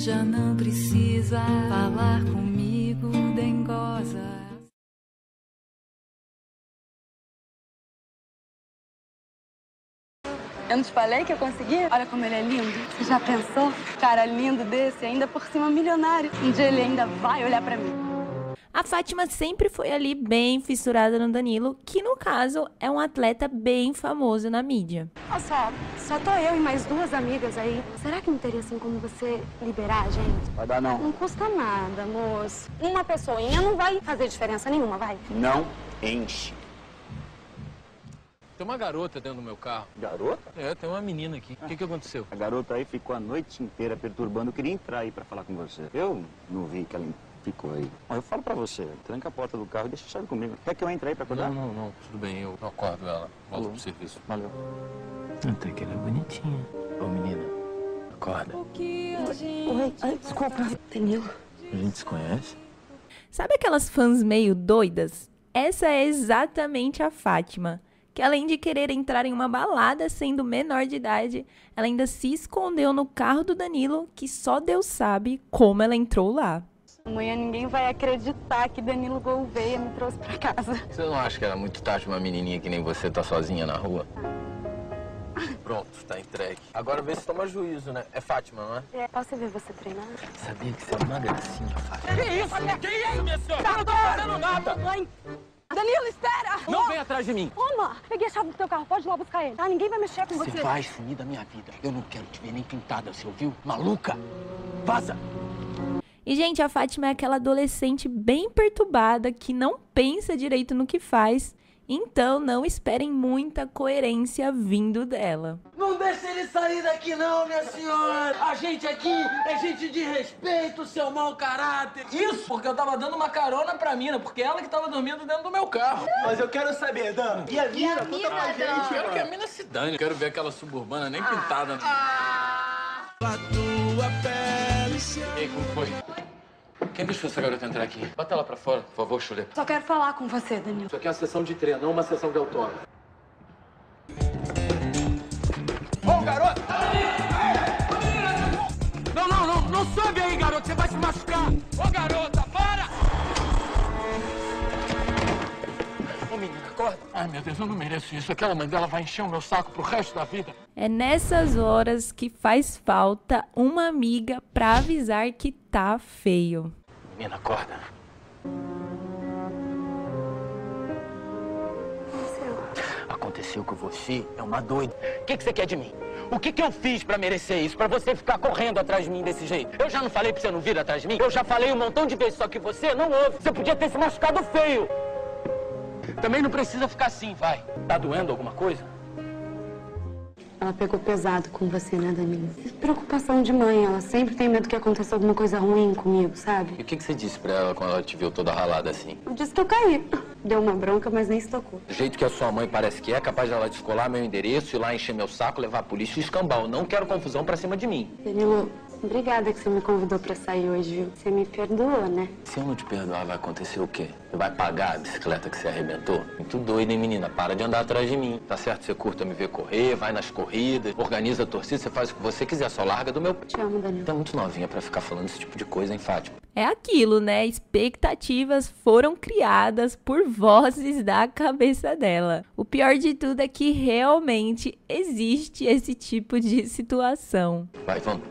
Já não precisa falar comigo, dengosa. Eu não te falei que eu consegui? Olha como ele é lindo. Você já pensou? Cara lindo desse, ainda por cima milionário. Um dia ele ainda vai olhar pra mim. A Fátima sempre foi ali bem fissurada no Danilo, que no caso é um atleta bem famoso na mídia. Olha só tô eu e mais 2 amigas aí. Será que não teria assim como você liberar a gente? Vai dar não. Não custa nada, moço. Uma pessoinha não vai fazer diferença nenhuma, vai? Não enche. Tem uma garota dentro do meu carro. Garota? É, tem uma menina aqui. O que aconteceu? A garota aí ficou a noite inteira perturbando. Eu queria entrar aí pra falar com você. Eu não vi que ela ficou aí. Bom, eu falo pra você, tranca a porta do carro e deixa a chave comigo. Quer que eu entre aí pra acordar? Não. Tudo bem, eu acordo ela. Volto pro serviço. Valeu. Até que ela é bonitinha. Ô, menina, acorda. Oi, desculpa. Danilo. A gente se conhece? Sabe aquelas fãs meio doidas? Essa é exatamente a Fátima, que além de querer entrar em uma balada sendo menor de idade, ela ainda se escondeu no carro do Danilo, que só Deus sabe como ela entrou lá. Amanhã ninguém vai acreditar que Danilo Gouveia me trouxe pra casa. Você não acha que era muito tarde uma menininha que nem você tá sozinha na rua? Pronto, tá entregue. Agora vê se toma juízo, né? É Fátima, não é? Posso ver você treinar? Sabia que você é uma gracinha, Fátima. Que isso, minha senhora? Eu não tô fazendo nada. Mãe! Danilo, espera! Não vem atrás de mim. Toma! Peguei a chave do teu carro, pode ir lá buscar ele, tá? Ninguém vai mexer com você. Você vai sumir da minha vida. Eu não quero te ver nem pintada, você ouviu? Maluca! Vaza! E, gente, a Fátima é aquela adolescente bem perturbada que não pensa direito no que faz, então não esperem muita coerência vindo dela. Não deixe ele sair daqui não, minha senhora! A gente aqui é gente de respeito, seu mau caráter. Isso, porque eu tava dando uma carona pra mina, porque ela que tava dormindo dentro do meu carro. Mas eu quero saber, Dan. E a mina? Conta pra gente. Quero que a mina se dane. Quero ver aquela suburbana nem pintada. A tua pele se... E aí, como foi? Quem deixou essa garota entrar aqui? Bota ela pra fora, por favor, chulé. Só quero falar com você, Danilo. Isso aqui é uma sessão de treino, não uma sessão de autógrafo. Ô, garoto! Não sobe aí, garoto, você vai se machucar. Ô, garota, para! Ô, menina, acorda. Ai, meu Deus, eu não mereço isso. Aquela mãe dela vai encher o meu saco pro resto da vida. É nessas horas que faz falta uma amiga pra avisar que tá feio. Menina, acorda. Aconteceu com você, é uma doida. O que você quer de mim? O que eu fiz pra merecer isso? Pra você ficar correndo atrás de mim desse jeito? Eu já não falei pra você não vir atrás de mim? Eu já falei um montão de vezes, só que você não ouve. Você podia ter se machucado feio. Também não precisa ficar assim, vai. Tá doendo alguma coisa? Ela pegou pesado com você, né, Danilo? Preocupação de mãe, ela sempre tem medo que aconteça alguma coisa ruim comigo, sabe? E o que você disse pra ela quando ela te viu toda ralada assim? Eu disse que eu caí. Deu uma bronca, mas nem se tocou. Do jeito que a sua mãe parece que é, capaz de ela descolar meu endereço, ir lá encher meu saco, levar a polícia e escambar. Eu não quero confusão pra cima de mim. Danilo, obrigada que você me convidou pra sair hoje, viu? Você me perdoou, né? Se eu não te perdoar, vai acontecer o quê? Você vai pagar a bicicleta que você arrebentou? Muito doido, hein, menina? Para de andar atrás de mim. Tá certo, você curta me ver correr, vai nas corridas, organiza a torcida, você faz o que você quiser, só larga do meu pé. Te amo, Danilo. Tá muito novinha pra ficar falando esse tipo de coisa, hein, Fátima? É aquilo, né? Expectativas foram criadas por vozes da cabeça dela. O pior de tudo é que realmente existe esse tipo de situação. Vai, vamos.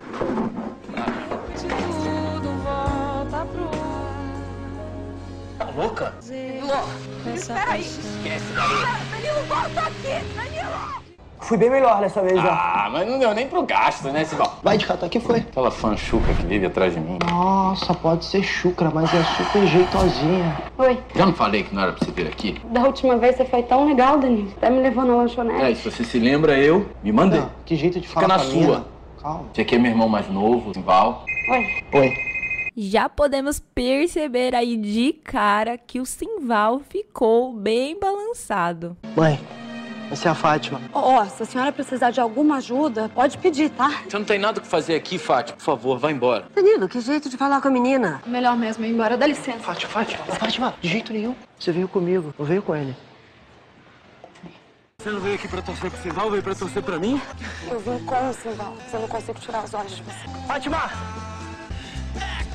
Tudo volta pro Tá louca? Espera aí. Esquece, garoto. Danilo, volta aqui! Danilo! Fui bem melhor dessa vez, ó. Ah, mas não deu nem pro gasto, né, Cibal? Vai de catar, que foi? Aquela fã chuca que vive atrás de mim. Nossa, pode ser chucra, mas é super jeitosinha. Oi. Já não falei que não era pra você vir aqui? Da última vez você foi tão legal, Danilo. Até me levou na lanchonete. É, se você se lembra, eu me mandei. Não, que jeito de Fica falar na com a sua. mina. Calma. Você aqui é meu irmão mais novo, Simval. Oi. Oi. Já podemos perceber aí de cara que o Simval ficou bem balançado. Mãe, essa é a Fátima. Ó, se a senhora precisar de alguma ajuda, pode pedir, tá? Você não tem nada o que fazer aqui, Fátima. Por favor, vai embora. Danilo, que jeito de falar com a menina. Melhor mesmo ir embora. Dá licença. Fátima, de jeito nenhum. Você veio comigo, eu veio com ele. Você não veio aqui pra torcer pro Simval, veio pra torcer pra mim? Eu vim com o Simval. Eu não consigo tirar os olhos de você. Fátima!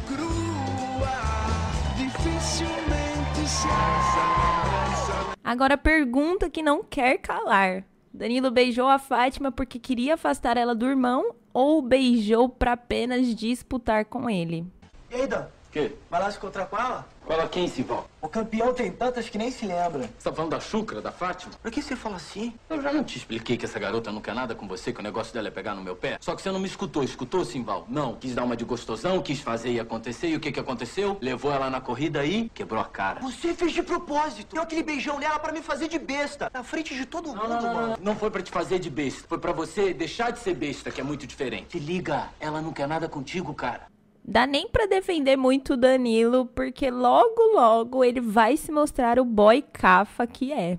Agora a pergunta que não quer calar. Danilo beijou a Fátima porque queria afastar ela do irmão ou beijou pra apenas disputar com ele? E aí, Dan? Quê? Vai lá se encontrar com ela? Fala quem, Simval? O campeão tem tantas que nem se lembra. Você tá falando da Xucra, da Fátima? Por que você fala assim? Eu já não te expliquei que essa garota não quer nada com você, que o negócio dela é pegar no meu pé? Só que você não me escutou. Escutou, Simval? Não. Quis dar uma de gostosão, quis fazer e acontecer. E o que que aconteceu? Levou ela na corrida aí, quebrou a cara. Você fez de propósito. Deu aquele beijão nela pra me fazer de besta. Na frente de todo mundo, mano. Não foi pra te fazer de besta. Foi pra você deixar de ser besta, que é muito diferente. Se liga, ela não quer nada contigo, cara. Dá nem pra defender muito o Danilo, porque logo, logo ele vai se mostrar o boy cafa que é.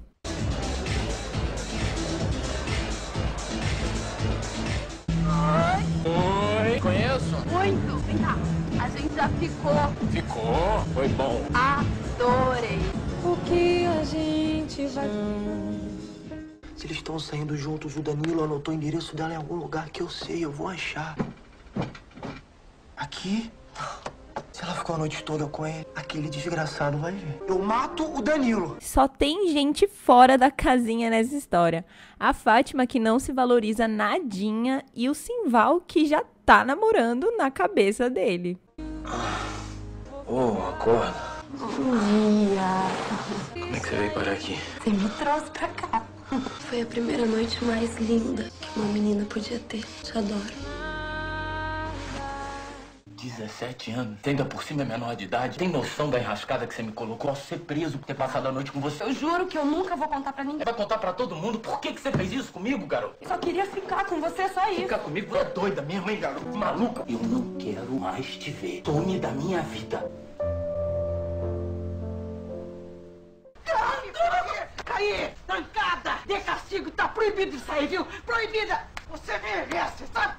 Oi, conheço? Muito. Vem cá. A gente já ficou. Ficou? Foi bom. Adorei. O que a gente vai... Se eles estão saindo juntos, o Danilo anotou o endereço dela em algum lugar que eu sei, eu vou achar. Aqui? Se ela ficou a noite toda com ele, aquele desgraçado vai ver. Eu mato o Danilo. Só tem gente fora da casinha nessa história. A Fátima que não se valoriza nadinha e o Simval que já tá namorando na cabeça dele. Acorda. Bom dia. Como é que você veio parar aqui? Você me trouxe pra cá. Foi a primeira noite mais linda que uma menina podia ter. Te adoro. 17 anos, ainda por cima é menor de idade. Tem noção da enrascada que você me colocou? Posso ser preso por ter passado a noite com você. Eu juro que eu nunca vou contar pra ninguém. Vai contar pra todo mundo? Por que você fez isso comigo, garoto? Eu só queria ficar com você, só isso. Ficar comigo? Você é doida mesmo, hein, garoto? Maluca? Eu não quero mais te ver. Some da minha vida. Caí! Trancada! De castigo! Tá proibido de sair, viu? Proibida! Você merece, sabe?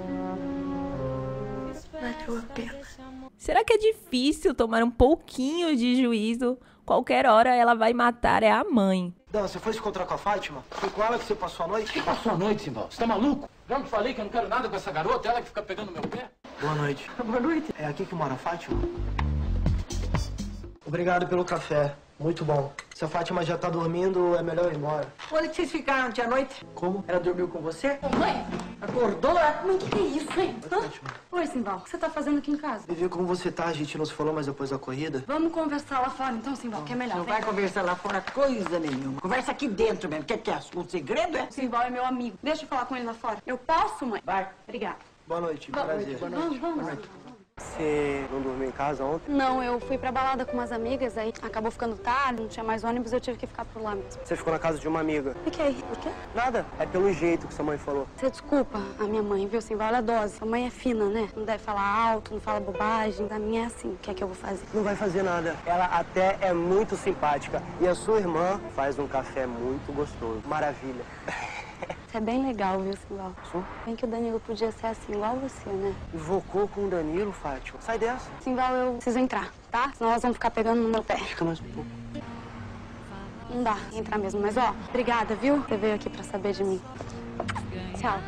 Valeu a pena. Será que é difícil tomar um pouquinho de juízo? Qualquer hora ela vai matar é a mãe. Dan, você foi se encontrar com a Fátima? Foi com ela que você passou a noite? Quem passou a noite, Simval? Você tá maluco? Já me falei que eu não quero nada com essa garota, ela que fica pegando meu pé. Boa noite. Boa noite. É aqui que mora a Fátima? Obrigado pelo café. Muito bom. Se a Fátima já tá dormindo, é melhor eu ir embora. Onde que vocês ficaram ontem à noite? Como? Ela dormiu com você? Mãe, Acordou? mãe, o que é isso, hein? Fátima. Oi, Simval. O que você tá fazendo aqui em casa? Vivi, como você tá? A gente não se falou mais depois da corrida? Vamos conversar lá fora, então, Simval, que é melhor. Não vai conversar lá fora coisa nenhuma. Conversa aqui dentro mesmo. Quer que é um segredo, é? Simval é meu amigo. Deixa eu falar com ele lá fora. Eu posso, mãe? Vai. Obrigada. Boa noite, prazer. Vamos. Você não dormiu em casa ontem? Não, eu fui pra balada com umas amigas, aí acabou ficando tarde, não tinha mais ônibus, eu tive que ficar por lá mesmo. Você ficou na casa de uma amiga? Fiquei. Por quê? Nada, é pelo jeito que sua mãe falou. Você desculpa a minha mãe, viu, Simval? Ela é dose. A mãe é fina, né? Não deve falar alto, não fala bobagem. A minha é assim. O que é que eu vou fazer? Não vai fazer nada. Ela até é muito simpática. E a sua irmã faz um café muito gostoso. Maravilha. Você é bem legal, viu, Simval? Sou? Bem que o Danilo podia ser assim, igual você, né? Invocou com o Danilo, Fátima. Sai dessa. Simval, eu preciso entrar, tá? Senão elas vão ficar pegando no meu pé. Fica mais um pouco. Não dá entrar mesmo, mas ó, obrigada, viu? Você veio aqui pra saber de mim. Tchau.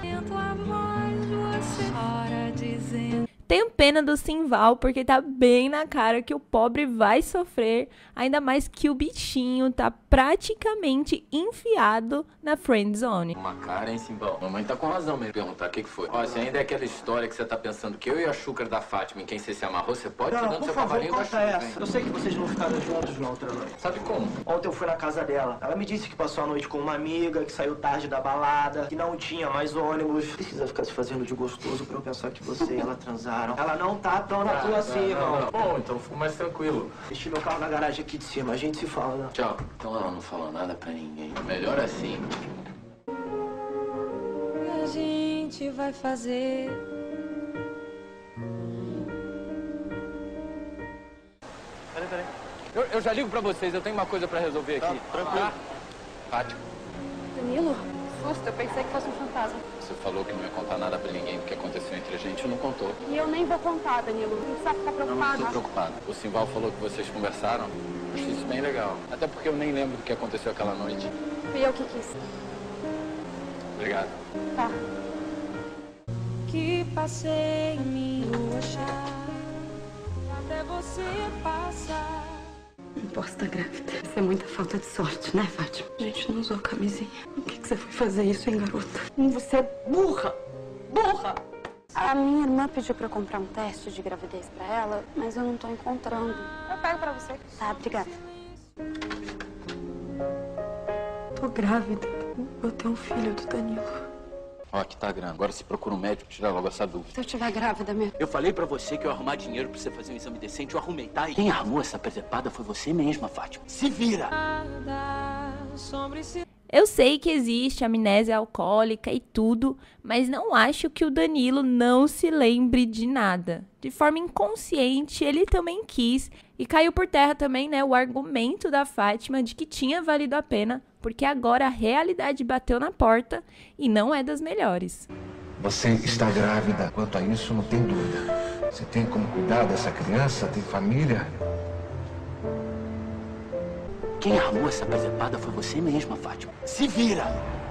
Tenho pena do Simval porque tá bem na cara que o pobre vai sofrer, ainda mais que o bichinho tá praticamente enfiado na friend zone. Uma cara, hein, Simval? Mamãe tá com razão mesmo perguntar o que foi. Ó, se ainda é aquela história que você tá pensando que eu e a Xucra da Fátima em quem você se amarrou, você pode ir Não, dando por seu favor, cavalinho da conta Xucra, essa. hein? Eu sei que vocês não ficaram juntos na outra noite. Sabe como? Ontem eu fui na casa dela. Ela me disse que passou a noite com uma amiga, que saiu tarde da balada, que não tinha mais ônibus. Precisa ficar se fazendo de gostoso pra eu pensar que você e ela transaram. Ela não tá tão na tua assim, irmão. Bom, então fico mais tranquilo. Deixei meu carro na garagem aqui de cima. A gente se fala, né? Tchau. Então ela não falou nada pra ninguém. Melhor assim. A gente vai fazer. Peraí. Eu já ligo pra vocês, eu tenho uma coisa pra resolver aqui. Tranquilo. Tá? Fátima, Danilo, susto, eu pensei que fosse um fantasma. você falou que não ia contar nada pra ninguém do que aconteceu entre a gente e não contou. E eu nem vou contar, Danilo. Não precisa ficar Não preocupado. estou preocupado. O Simval falou que vocês conversaram. Achei isso bem legal. Até porque eu nem lembro do que aconteceu aquela noite. Fui eu que quis. Obrigado. Tá. Que passei em mim, achar você passa. Não posso estar grávida. Isso é muita falta de sorte, né, Fátima? A gente não usou camisinha. Por que você foi fazer isso, hein, garota? Você é burra! Burra! A minha irmã pediu pra eu comprar um teste de gravidez pra ela, mas eu não tô encontrando. Eu pego pra você. Tá, obrigada. Tô grávida. Vou ter um filho do Danilo. Ó, aqui tá a grana. Agora se procura um médico tirar logo essa dúvida. Se eu tiver grávida mesmo. Eu falei pra você que eu ia arrumar dinheiro pra você fazer um exame decente, eu arrumei, tá? E quem armou essa presepada foi você mesma, Fátima. Se vira! Eu sei que existe amnésia alcoólica e tudo, mas não acho que o Danilo não se lembre de nada. De forma inconsciente, ele também quis, e caiu por terra também, né, o argumento da Fátima de que tinha valido a pena, porque agora a realidade bateu na porta e não é das melhores. Você está grávida, quanto a isso não tem dúvida. Você tem como cuidar dessa criança, tem família? Quem armou essa presepada foi você mesma, Fátima. Se vira!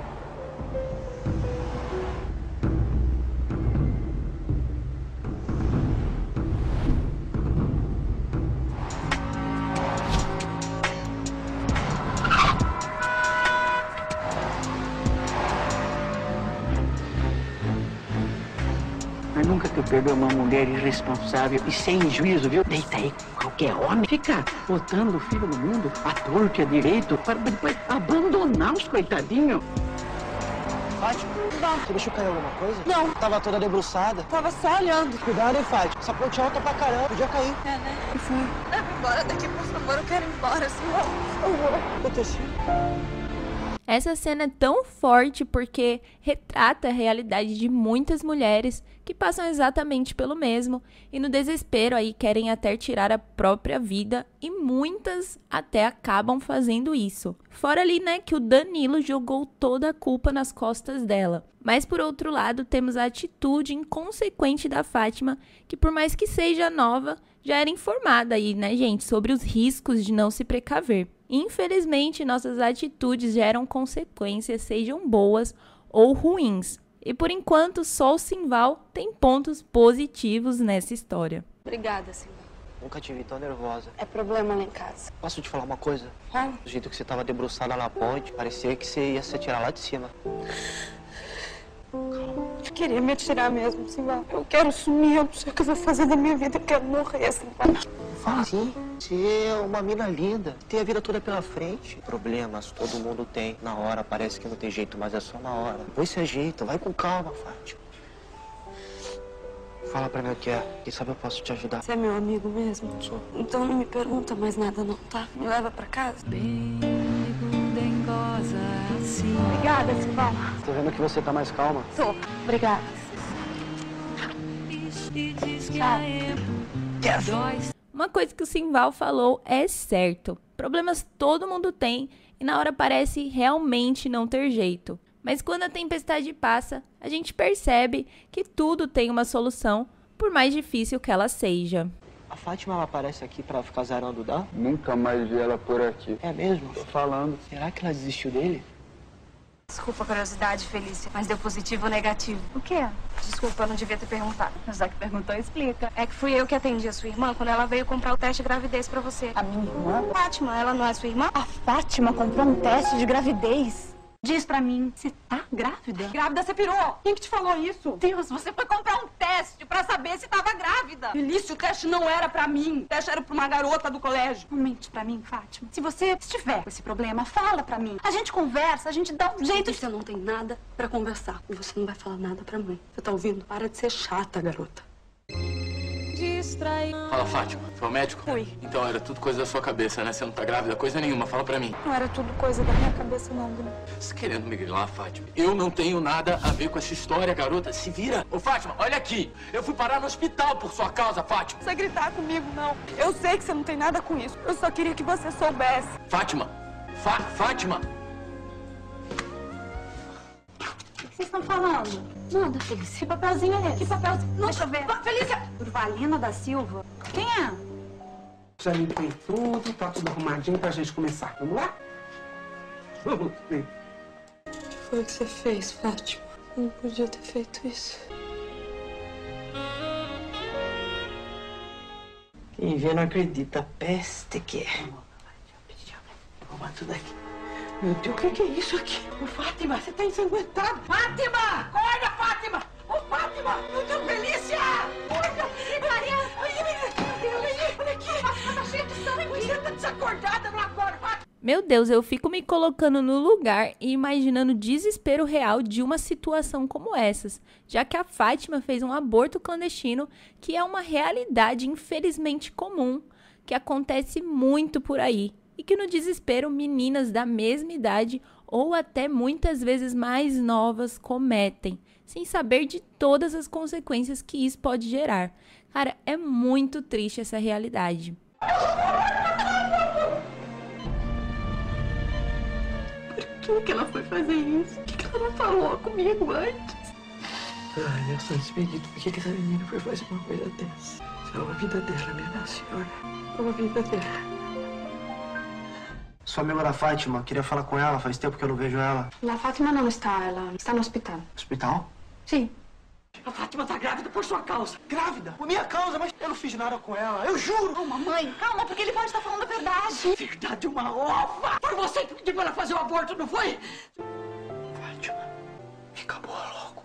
Mas nunca que eu perdoe uma mulher irresponsável e sem juízo, viu? Deita aí com qualquer homem. Fica botando o filho no mundo, à torta e à direito, para depois abandonar os coitadinhos. Fátima, você deixou cair alguma coisa? Não. Tava toda debruçada. Tava só olhando. Cuidado, hein, Fátima. Essa ponte alta pra caramba, podia cair. É, né? O que foi? Leva embora daqui, por favor. Eu quero ir embora, senhor. Por favor. O que aconteceu? Essa cena é tão forte porque retrata a realidade de muitas mulheres que passam exatamente pelo mesmo e no desespero aí querem até tirar a própria vida e muitas até acabam fazendo isso. Fora ali, né, que o Danilo jogou toda a culpa nas costas dela. Mas por outro lado, temos a atitude inconsequente da Fátima, que por mais que seja nova, já era informada aí, né, gente, sobre os riscos de não se precaver. Infelizmente, nossas atitudes geram consequências, sejam boas ou ruins. E por enquanto, só o Simval tem pontos positivos nessa história. Obrigada, Simval. Nunca te vi tão nervosa. É problema lá em casa. Posso te falar uma coisa? Fala. Do jeito que você tava debruçada na ponte, parecia que você ia se atirar lá de cima. Eu queria me atirar mesmo, Simval. Eu quero sumir. Eu não sei o que eu vou fazer da minha vida. Eu quero morrer, Simval. Fala assim. Você é uma mina linda. Tem a vida toda pela frente. Problemas todo mundo tem. Na hora parece que não tem jeito, mas é só na hora. Depois se ajeita. Vai com calma, Fátima. Fala pra mim o que é. Quem sabe eu posso te ajudar. Você é meu amigo mesmo? Sou. Então não me pergunta mais nada não, tá? Me leva pra casa. Obrigada, Simval. Tô vendo que você tá mais calma. Tô. Obrigada. Uma coisa que o Simval falou é certo. Problemas todo mundo tem e na hora parece realmente não ter jeito. Mas quando a tempestade passa, a gente percebe que tudo tem uma solução, por mais difícil que ela seja. A Fátima, ela aparece aqui pra ficar zarando o Dan? Nunca mais vi ela por aqui. É mesmo? Tô falando. Será que ela desistiu dele? Desculpa a curiosidade, Felícia, mas deu positivo ou negativo. O quê? Desculpa, eu não devia ter perguntado. Já que perguntou, explica. É que fui eu que atendi a sua irmã quando ela veio comprar o teste de gravidez pra você. A minha irmã? Fátima, ela não é sua irmã? A Fátima comprou um teste de gravidez. Diz pra mim, você tá grávida? Grávida, você pirou! Quem que te falou isso? Deus, você foi comprar um teste pra saber se tava grávida. Felícia, o teste não era pra mim. O teste era pra uma garota do colégio. Não mente pra mim, Fátima. Se você estiver com esse problema, fala pra mim. A gente conversa, a gente dá um jeito de... Você não tem nada pra conversar. E você não vai falar nada pra mãe. Você tá ouvindo? Para de ser chata, garota. Fala, Fátima. Foi o médico? Fui. Então era tudo coisa da sua cabeça, né? Você não tá grávida coisa nenhuma. Fala pra mim. Não era tudo coisa da minha cabeça, não, Bruno. Você querendo me grilar, Fátima? Eu não tenho nada a ver com essa história, garota. Se vira. Ô, Fátima, olha aqui. Eu fui parar no hospital por sua causa, Fátima. Não precisa gritar comigo, não. Eu sei que você não tem nada com isso. Eu só queria que você soubesse. Fátima. Fátima. O que vocês estão falando? Nada, Felícia. Que papelzinho é esse? Que papelzinho? Deixa eu ver. Felícia! Urvalina da Silva. Quem é? Já limpei tudo, tá tudo arrumadinho pra gente começar. Vamos lá? Vamos, vem. O que foi que você fez, Fátima? Eu não podia ter feito isso. Quem vê não acredita. Peste que é. Toma tudo aqui. Meu Deus, o que é isso aqui? Ô, Fátima, você tá ensanguentada. Fátima! Acorda, Fátima! Ô, Fátima! Meu Deus, Felícia! Acorda! Maria! Olha aqui! Tá cheio de sangue! Você tá desacordada, não acorda, Fátima! Meu Deus, eu fico me colocando no lugar e imaginando o desespero real de uma situação como essas, já que a Fátima fez um aborto clandestino, que é uma realidade infelizmente comum, que acontece muito por aí, e que no desespero meninas da mesma idade ou até muitas vezes mais novas cometem, sem saber de todas as consequências que isso pode gerar. Cara, é muito triste essa realidade. Por que ela foi fazer isso? Por que ela não falou comigo antes? Ai, meu santo expedito, por que essa menina foi fazer uma coisa dessa? Salva a vida dela, minha senhora. Salva a vida dela. Sua amiga da Fátima, queria falar com ela, faz tempo que eu não vejo ela. La Fátima não está, ela está no hospital. Hospital? Sim. A Fátima tá grávida por sua causa. Grávida? Por minha causa? Mas eu não fiz nada com ela, eu juro. Calma, mãe, calma, porque ele pode estar falando a verdade. Verdade, uma ova. Foi você que pediu pra ela fazer o aborto, não foi? Fátima, fica boa logo.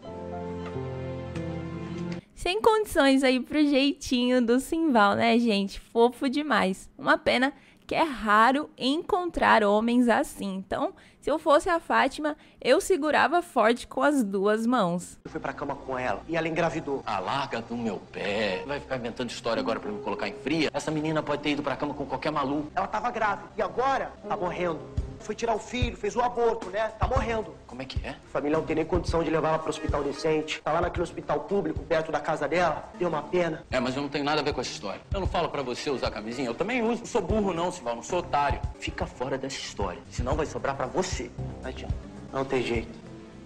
Sem condições aí pro jeitinho do Simval, né, gente? Fofo demais. Uma pena que é raro encontrar homens assim. Então, se eu fosse a Fátima, eu segurava forte com as duas mãos. Eu fui pra cama com ela e ela engravidou. Ah, larga do meu pé. Vai ficar inventando história agora pra me colocar em fria? Essa menina pode ter ido pra cama com qualquer maluco. Ela tava grávida e agora tá morrendo. Foi tirar o filho, fez o aborto, né? Tá morrendo. Como é que é? A família não tem nem condição de levar ela pro hospital decente. Tá lá naquele hospital público, perto da casa dela. Deu uma pena. É, mas eu não tenho nada a ver com essa história. Eu não falo pra você usar camisinha. Eu também uso. Não sou burro não, Simval. Não sou otário. Fica fora dessa história. Senão vai sobrar pra você. Não adianta. Não tem jeito.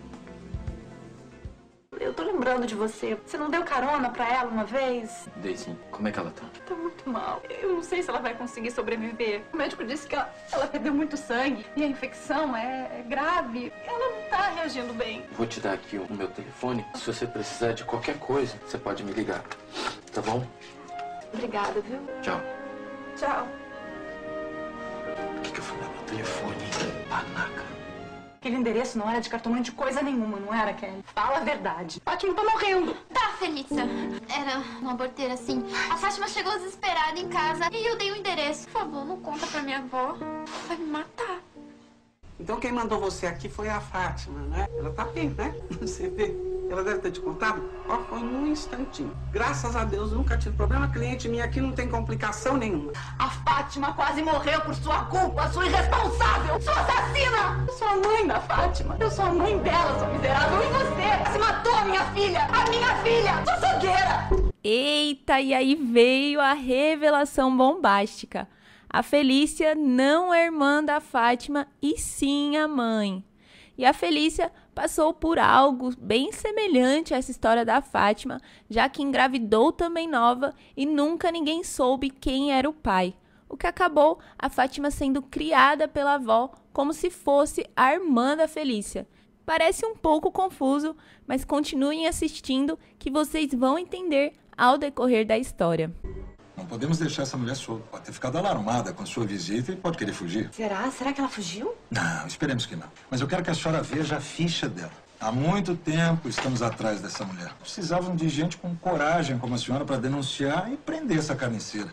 Eu tô lembrando de você. Você não deu carona pra ela uma vez? Dei sim. Como é que ela tá? Tá muito mal. Eu não sei se ela vai conseguir sobreviver. O médico disse que ela perdeu muito sangue e a infecção é grave. Ela não tá reagindo bem. Vou te dar aqui o meu telefone. Se você precisar de qualquer coisa, você pode me ligar. Tá bom? Obrigada, viu? Tchau. Tchau. Por que eu fui dar meu telefone? Panaca. Aquele endereço não era de cartomante coisa nenhuma, não era, Kelly? Fala a verdade. Fátima tá morrendo. Tá, Felícia. Era uma aborteira, assim. A Fátima chegou desesperada em casa e eu dei o endereço. Por favor, não conta pra minha avó. Vai me matar. Então quem mandou você aqui foi a Fátima, né? Ela tá bem, né? Você vê. Ela deve ter te contado. Ó, foi num instantinho. Graças a Deus, nunca tive problema. Cliente minha aqui não tem complicação nenhuma. A Fátima quase morreu por sua culpa, sua irresponsável, sua assassina! Eu sou a mãe da Fátima. Eu sou a mãe dela, sua miserável. E você? Se matou a minha filha! A minha filha! Sua cegueira! Eita, e aí veio a revelação bombástica. A Felícia não é irmã da Fátima, e sim a mãe. E a Felícia passou por algo bem semelhante a essa história da Fátima, já que engravidou também nova e nunca ninguém soube quem era o pai. O que acabou a Fátima sendo criada pela avó como se fosse a irmã da Felícia. Parece um pouco confuso, mas continuem assistindo que vocês vão entender ao decorrer da história. Não podemos deixar essa mulher solta. Pode ter ficado alarmada com a sua visita e pode querer fugir. Será? Será que ela fugiu? Não, esperemos que não. Mas eu quero que a senhora veja a ficha dela. Há muito tempo estamos atrás dessa mulher. Precisavam de gente com coragem como a senhora para denunciar e prender essa carniceira.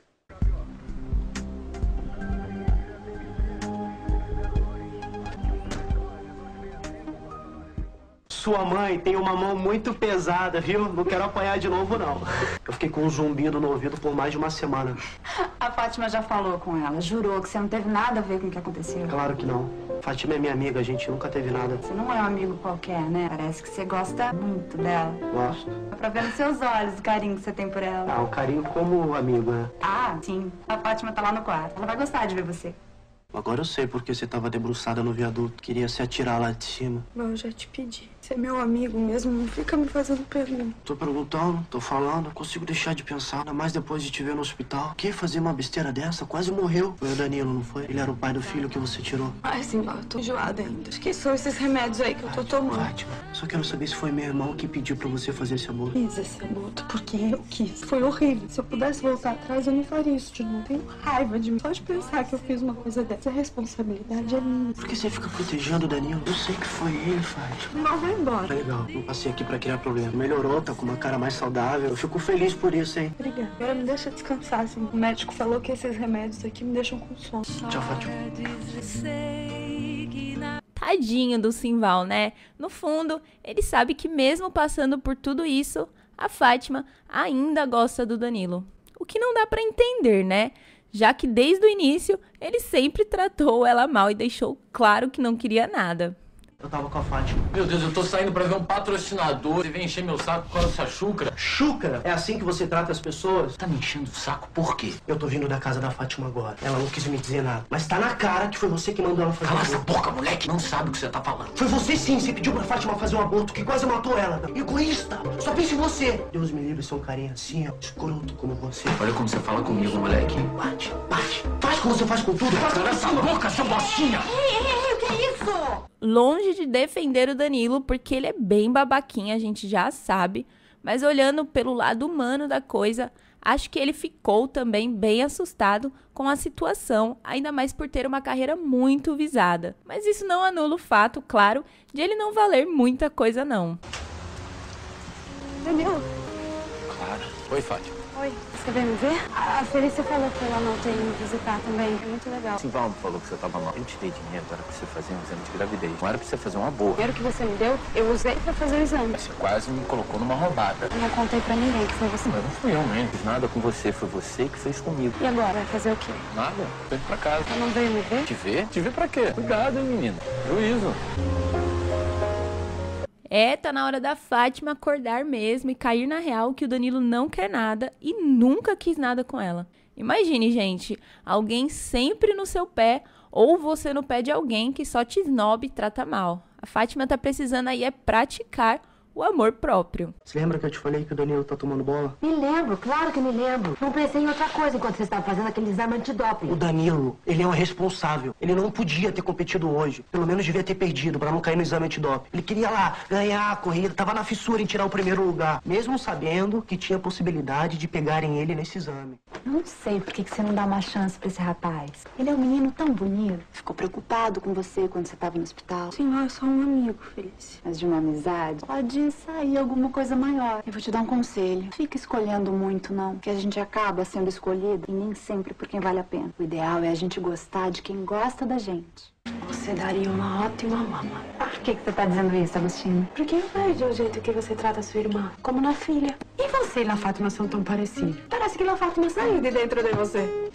Sua mãe tem uma mão muito pesada, viu? Não quero apanhar de novo, não. Eu fiquei com um zumbido no ouvido por mais de uma semana. A Fátima já falou com ela, jurou que você não teve nada a ver com o que aconteceu. Claro que não. Fátima é minha amiga, a gente nunca teve nada. Você não é um amigo qualquer, né? Parece que você gosta muito dela. Gosto. Dá pra ver nos seus olhos o carinho que você tem por ela. Ah, o carinho como amigo, né? Ah, sim. A Fátima tá lá no quarto. Ela vai gostar de ver você. Agora eu sei porque você tava debruçada no viaduto. Queria se atirar lá de cima. Bom, eu já te pedi. Você é meu amigo mesmo, não fica me fazendo pergunta. Tô perguntando, tô falando, não consigo deixar de pensar, ainda mais depois de te ver no hospital. Que fazer uma besteira dessa? Quase morreu. Foi o Danilo, não foi? Ele era o pai do filho que você tirou. Ai, Simval, eu tô enjoada ainda. Acho que são esses remédios aí que eu tô tomando. Fátima, só quero saber se foi meu irmão que pediu pra você fazer esse aborto. Fiz esse aborto porque eu quis. Foi horrível. Se eu pudesse voltar atrás, eu não faria isso de novo. Tenho raiva de mim. Só de pensar que eu fiz uma coisa dessa. A responsabilidade é minha. Por que você fica protegendo o Danilo? Eu sei que foi ele, Fátima. Não, vai embora. Tá legal, não passei aqui pra criar problema. Melhorou, tá com uma cara mais saudável. Eu fico feliz por isso, hein? Obrigada. Agora me deixa descansar, assim. O médico falou que esses remédios aqui me deixam com sono. Tchau, Fátima. Tadinho do Simval, né? No fundo, ele sabe que mesmo passando por tudo isso, a Fátima ainda gosta do Danilo. O que não dá pra entender, né? Já que desde o início, ele sempre tratou ela mal e deixou claro que não queria nada. Eu tava com a Fátima. Meu Deus, eu tô saindo pra ver um patrocinador e vem encher meu saco por causa dessa chúcara. Chúcara? É assim que você trata as pessoas? Tá me enchendo o saco por quê? Eu tô vindo da casa da Fátima agora. Ela não quis me dizer nada. Mas tá na cara que foi você que mandou ela fazer Cala um essa aborto. boca, moleque. Não sabe o que você tá falando. Foi você sim, você pediu pra Fátima fazer um aborto que quase matou ela. Egoísta! Só pensa em você. Deus me livre ser um carinha assim, ó, escroto como você. Olha como você fala comigo, moleque. Bate. Faz como você faz com tudo. Cala essa boca, seu bostinha! Ei, o que é isso? Longe de defender o Danilo, porque ele é bem babaquinha, a gente já sabe. Mas olhando pelo lado humano da coisa, acho que ele ficou também bem assustado com a situação, ainda mais por ter uma carreira muito visada. Mas isso não anula o fato, claro, de ele não valer muita coisa não. Danilo. Clara. Oi, Fátima. Oi, você veio me ver? A Felícia falou que ela não tem me visitar também. É muito legal. Simval me falou que você tava mal. Eu te dei dinheiro, era pra você fazer um exame de gravidez. Não era pra você fazer um aborto. O dinheiro que você me deu, eu usei pra fazer o exame. Você quase me colocou numa roubada. Eu não contei pra ninguém que foi você. Mas não fui eu, não fiz nada com você. Foi você que fez comigo. E agora, vai fazer o quê? Nada. Tô indo pra casa. Você não veio me ver? Te ver? Te ver pra quê? Cuidado, hein, menina. Juízo. Tá na hora da Fátima acordar mesmo e cair na real que o Danilo não quer nada e nunca quis nada com ela. Imagine, gente, alguém sempre no seu pé ou você no pé de alguém que só te esnobe e trata mal. A Fátima tá precisando aí praticar o amor próprio. Você lembra que eu te falei que o Danilo tá tomando bola? Me lembro, claro que me lembro. Não pensei em outra coisa enquanto você estava fazendo aquele exame antidoping. O Danilo, ele é um responsável. Ele não podia ter competido hoje. Pelo menos devia ter perdido pra não cair no exame antidoping. Ele queria lá ganhar a corrida, tava na fissura em tirar o primeiro lugar. Mesmo sabendo que tinha possibilidade de pegarem ele nesse exame. Eu não sei por que você não dá uma chance pra esse rapaz. Ele é um menino tão bonito. Ficou preocupado com você quando você estava no hospital. Sim, é só um amigo, Felícia. Mas de uma amizade, pode sair alguma coisa maior. Eu vou te dar um conselho. Não fica escolhendo muito, não. Que a gente acaba sendo escolhido e nem sempre por quem vale a pena. O ideal é a gente gostar de quem gosta da gente. Você daria uma ótima mama. Por que você tá dizendo isso, Agostinho? Porque eu vejo o jeito que você trata a sua irmã, como na filha. E você e a Fátima são tão parecidos. Parece que a Fátima saiu de dentro de você.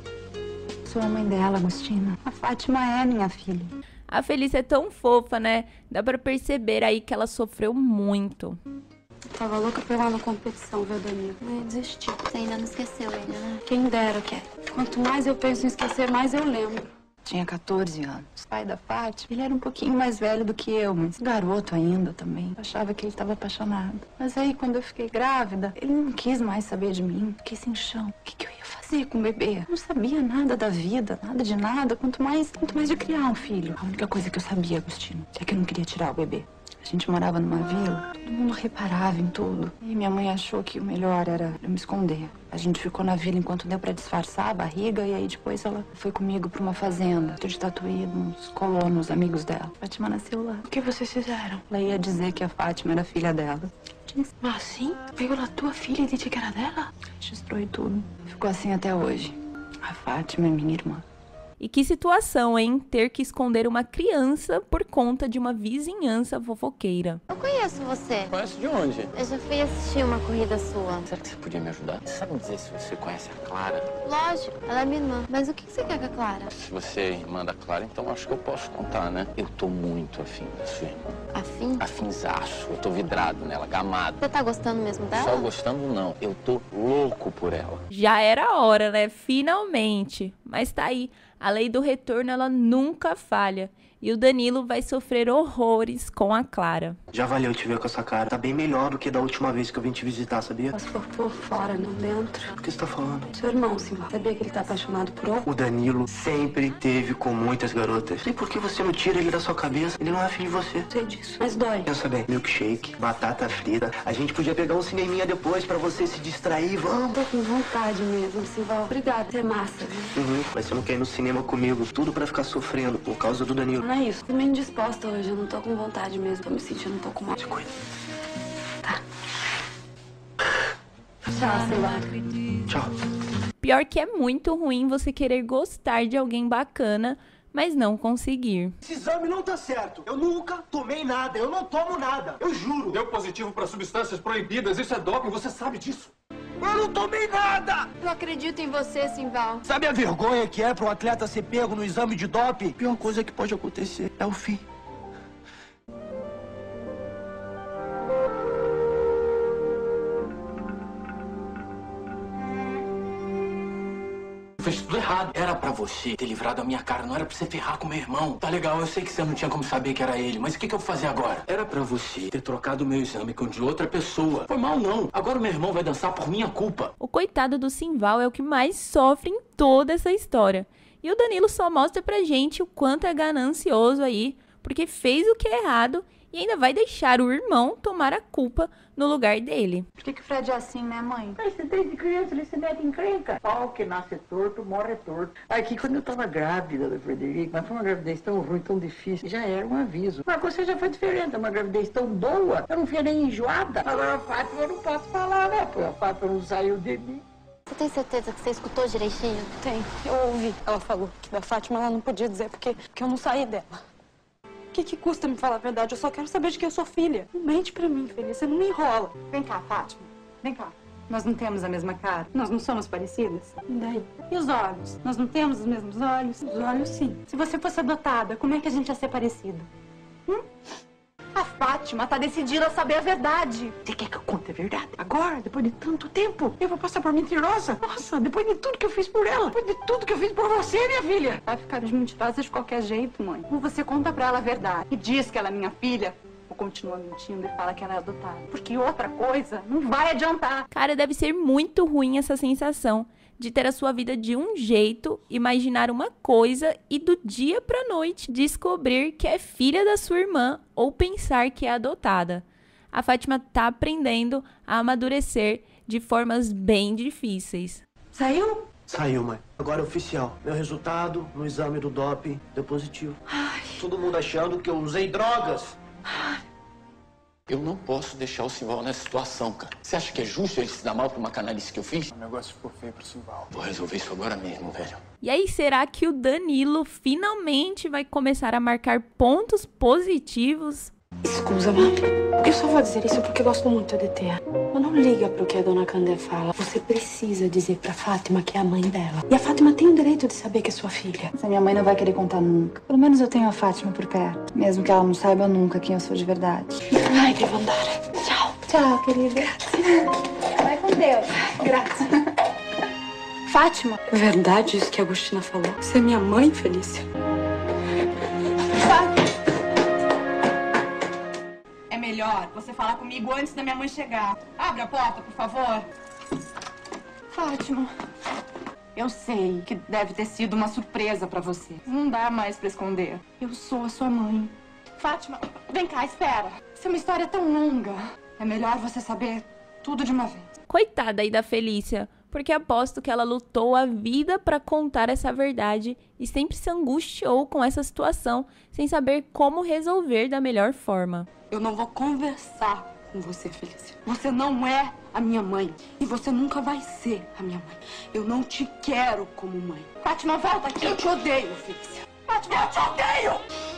Sou a mãe dela, Agostina. A Fátima é minha filha. A Felícia é tão fofa, né? Dá pra perceber aí que ela sofreu muito. Tava louca pra ir lá na competição, viu, Danilo? Eu desisti. Você ainda não esqueceu ele, né? Quem dera, Kelly. Quanto mais eu penso em esquecer, mais eu lembro. Tinha 14 anos. O pai da Fátima, ele era um pouquinho mais velho do que eu, mas garoto ainda também. Eu achava que ele estava apaixonado. Mas aí, quando eu fiquei grávida, ele não quis mais saber de mim. Fiquei sem chão. O que eu ia fazer com o bebê? Eu não sabia nada da vida, nada de nada, quanto mais de criar um filho. A única coisa que eu sabia, Agostinho, é que eu não queria tirar o bebê. A gente morava numa vila, todo mundo reparava em tudo. E minha mãe achou que o melhor era eu me esconder. A gente ficou na vila enquanto deu pra disfarçar a barriga e aí depois ela foi comigo pra uma fazenda de Tatuí, uns colonos, amigos dela. A Fátima nasceu lá. O que vocês fizeram? Ela ia dizer que a Fátima era filha dela. Mas assim? Pegou a tua filha e disse que era dela? A gente destruiu tudo. Ficou assim até hoje. A Fátima é minha irmã. E que situação, hein? Ter que esconder uma criança por conta de uma vizinhança fofoqueira. Eu conheço você. Conhece de onde? Eu já fui assistir uma corrida sua. Será que você podia me ajudar? Você sabe me dizer se você conhece a Clara? Lógico, ela é minha irmã. Mas o que você quer com a Clara? Se você é irmã da Clara, então acho que eu posso contar, né? Eu tô muito afim da sua irmã. Afim? Afinzaço. Eu tô vidrado nela, gamado. Você tá gostando mesmo dela? Só gostando não. Eu tô louco por ela. Já era a hora, né? Finalmente. Mas tá aí. A lei do retorno, ela nunca falha. E o Danilo vai sofrer horrores com a Clara. Já valeu te ver com essa cara. Tá bem melhor do que da última vez que eu vim te visitar, sabia? Mas por fora, não dentro. O que você tá falando? Seu irmão, Simval. Sabia que ele tá apaixonado por outro? O Danilo sempre teve com muitas garotas. E por que você não tira ele da sua cabeça? Ele não é filho de você. Sei disso, mas dói. Pensa bem, milkshake, batata frita. A gente podia pegar um cineminha depois pra você se distrair, vamos? Tô com vontade mesmo, Simval. Obrigada, é massa, viu? Mas você não quer ir no cinema comigo. Tudo pra ficar sofrendo por causa do Danilo. Não é isso. Tô meio indisposta hoje, eu não tô com vontade mesmo. Tô me sentindo um pouco mal. Se cuida. Tá. Tchau, Simval. Tchau. Pior que é muito ruim você querer gostar de alguém bacana, mas não conseguir. Esse exame não tá certo. Eu nunca tomei nada. Eu não tomo nada. Eu juro. Deu positivo para substâncias proibidas. Isso é doping, você sabe disso. Eu não tomei nada! Eu acredito em você, Simval. Sabe a vergonha que é para um atleta ser pego no exame de doping? A pior coisa que pode acontecer é o fim. Fez tudo errado. Era pra você ter livrado a minha cara, não era pra você ferrar com meu irmão. Tá legal, eu sei que você não tinha como saber que era ele, mas o que eu vou fazer agora? Era pra você ter trocado o meu exame com o de outra pessoa. Foi mal não. Agora o meu irmão vai dançar por minha culpa. O coitado do Simval é o que mais sofre em toda essa história. E o Danilo só mostra pra gente o quanto é ganancioso aí, porque fez o que é errado e ainda vai deixar o irmão tomar a culpa no lugar dele. Por que o Fred é assim, né, mãe? Esse desde criança ele se mete em encrenca. Pau que nasce torto, morre torto. Aqui, quando eu tava grávida do Frederico, mas foi uma gravidez tão ruim, tão difícil, já era um aviso. Mas você já foi diferente, é uma gravidez tão boa, eu não fui nem enjoada. Agora a Fátima eu não posso falar, né? Porque a Fátima não saiu de mim. Você tem certeza que você escutou direitinho? Tem, eu ouvi. Ela falou que da Fátima ela não podia dizer porque eu não saí dela. O que custa me falar a verdade? Eu só quero saber de que eu sou filha. Não mente pra mim, Felícia, não me enrola. Vem cá, Fátima. Vem cá. Nós não temos a mesma cara? Nós não somos parecidas? E daí? E os olhos? Nós não temos os mesmos olhos? Os olhos, sim. Se você fosse adotada, como é que a gente ia ser parecido? A Fátima tá decidida a saber a verdade. Você quer que eu conte a verdade? Agora, depois de tanto tempo, eu vou passar por mentirosa? Nossa, depois de tudo que eu fiz por ela, depois de tudo que eu fiz por você, minha filha. Vai ficar de mentirosa de qualquer jeito, mãe. Ou você conta pra ela a verdade e diz que ela é minha filha, ou continua mentindo e fala que ela é adotada. Porque outra coisa não vai adiantar. Cara, deve ser muito ruim essa sensação de ter a sua vida de um jeito, imaginar uma coisa e do dia pra noite descobrir que é filha da sua irmã ou pensar que é adotada. A Fátima tá aprendendo a amadurecer de formas bem difíceis. Saiu? Saiu, mãe. Agora é oficial. Meu resultado no exame do doping deu positivo. Ai. Todo mundo achando que eu usei drogas. Eu não posso deixar o Simval nessa situação, cara. Você acha que é justo ele se dar mal por uma canalice que eu fiz? O negócio ficou feio pro Simval. Vou resolver isso agora mesmo, velho. E aí, será que o Danilo finalmente vai começar a marcar pontos positivos? Escusa-me. Eu só vou dizer isso porque gosto muito de te. Mas não liga pro que a dona Candé fala. Você precisa dizer pra Fátima que é a mãe dela. E a Fátima tem o direito de saber que é sua filha. Essa minha mãe não vai querer contar nunca. Pelo menos eu tenho a Fátima por perto. Mesmo que ela não saiba nunca quem eu sou de verdade. Ai, devo andar. Tchau. Tchau, querida. Vai com Deus. Graças. Fátima. É verdade isso que a Agostina falou? Você é minha mãe, Felícia? É melhor você falar comigo antes da minha mãe chegar. Abre a porta, por favor. Fátima. Eu sei que deve ter sido uma surpresa pra você. Não dá mais pra esconder. Eu sou a sua mãe. Fátima, vem cá, espera. Isso é uma história tão longa. É melhor você saber tudo de uma vez. Coitada aí da Felícia, porque aposto que ela lutou a vida pra contar essa verdade e sempre se angustiou com essa situação, sem saber como resolver da melhor forma. Eu não vou conversar com você, Felícia. Você não é a minha mãe. E você nunca vai ser a minha mãe. Eu não te quero como mãe. Fátima, volta aqui. Eu te odeio, Felícia. Fátima, eu te odeio!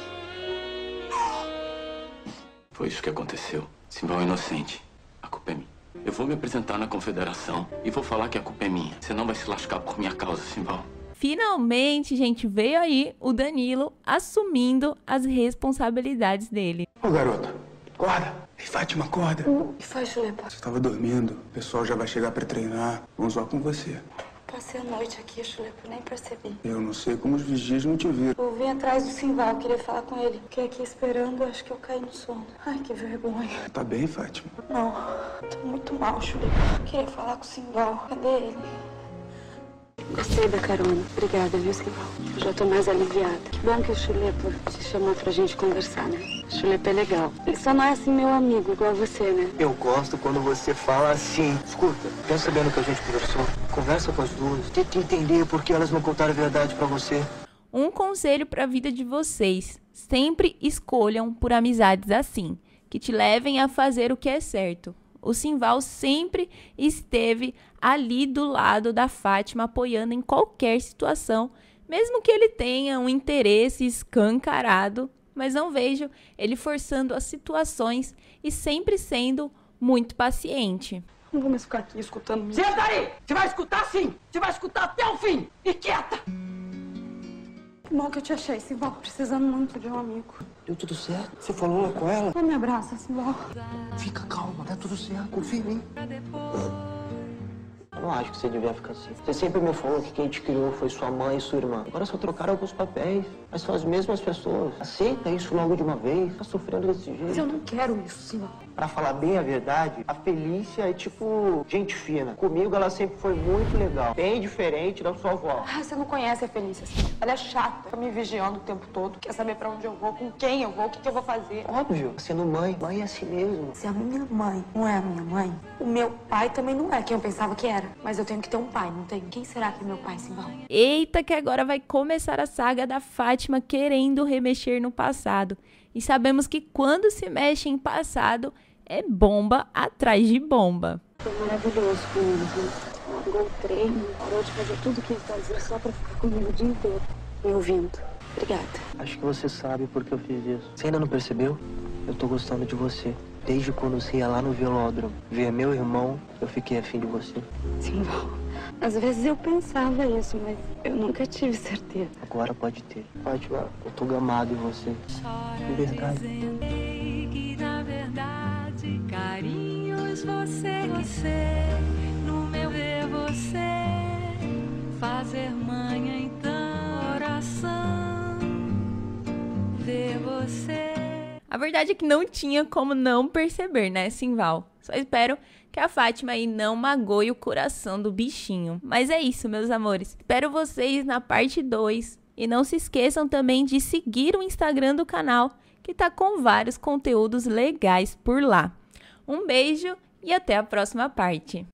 Foi isso que aconteceu. Simval é inocente. A culpa é minha. Eu vou me apresentar na confederação e vou falar que a culpa é minha. Você não vai se lascar por minha causa, Simval. Finalmente, gente, veio aí o Danilo assumindo as responsabilidades dele. Ô, garota, acorda. Ei, Fátima, acorda. O que faz, Chulepa? Você tava dormindo. O pessoal já vai chegar pra treinar. Vamos lá com você. Tá passei a noite aqui, Chulepo, nem percebi. Eu não sei como os vigias não te viram. Eu vim atrás do Simval, queria falar com ele. Fiquei aqui esperando, acho que eu caí no sono. Ai, que vergonha. Tá bem, Fátima? Não, tô muito mal, Chulepo. Queria falar com o Simval. Cadê ele? Gostei da carona. Obrigada, viu, Simval? Eu já tô mais aliviada. Que bom que o Chulepo te chamou pra gente conversar, né? O Chulepo é legal. Ele só não é assim meu amigo, igual você, né? Eu gosto quando você fala assim. Escuta, já sabendo que a gente conversou, conversa com as duas. Tenta entender por que elas não contaram a verdade pra você. Um conselho para a vida de vocês: sempre escolham por amizades assim, que te levem a fazer o que é certo. O Simval sempre esteve ali do lado da Fátima, apoiando em qualquer situação, mesmo que ele tenha um interesse escancarado, mas não vejo ele forçando as situações e sempre sendo muito paciente. Não vou mais ficar aqui escutando. Senta aí! Você vai escutar sim! Você vai escutar até o fim! E quieta! Que bom que eu te achei, Simval. Precisando muito de um amigo. Deu tudo certo? Você falou lá com ela? Não me abraça, Simval. Fica calma, dá tudo certo. Confia em mim. Eu não acho que você devia ficar assim. Você sempre me falou que quem te criou foi sua mãe e sua irmã. Agora só trocaram alguns papéis. Mas são as mesmas pessoas. Aceita isso logo de uma vez. Tá sofrendo desse jeito. Mas eu não quero isso, Simval. Pra falar bem a verdade, a Felícia é tipo gente fina. Comigo ela sempre foi muito legal. Bem diferente da sua avó. Ah, você não conhece a Felícia, assim. Ela é chata. Fica me vigiando o tempo todo. Quer saber pra onde eu vou, com quem eu vou, o que eu vou fazer. Óbvio. Sendo mãe, mãe é assim mesmo. Se a minha mãe não é a minha mãe, o meu pai também não é quem eu pensava que era. Mas eu tenho que ter um pai, não tenho? Quem será que é meu pai, Simval? Eita, que agora vai começar a saga da Fátima querendo remexer no passado. E sabemos que quando se mexe em passado, é bomba atrás de bomba. Foi maravilhoso comigo, viu? Largou o treino, parou de fazer tudo o que ele fazia só pra ficar comigo o dia inteiro, me ouvindo. Obrigada. Acho que você sabe por que eu fiz isso. Você ainda não percebeu? Eu tô gostando de você. Desde quando você ia lá no velódromo ver meu irmão, eu fiquei afim de você. Simval, às vezes eu pensava isso, mas eu nunca tive certeza. Agora pode ter. Fátima, eu tô gamado em você. De verdade. Que na verdade carinhos você no meu ver você fazer manha então oração ver você. A verdade é que não tinha como não perceber, né, Simval? Só espero que a Fátima aí não magoe o coração do bichinho. Mas é isso, meus amores. Espero vocês na parte 2. E não se esqueçam também de seguir o Instagram do canal, que tá com vários conteúdos legais por lá. Um beijo e até a próxima parte.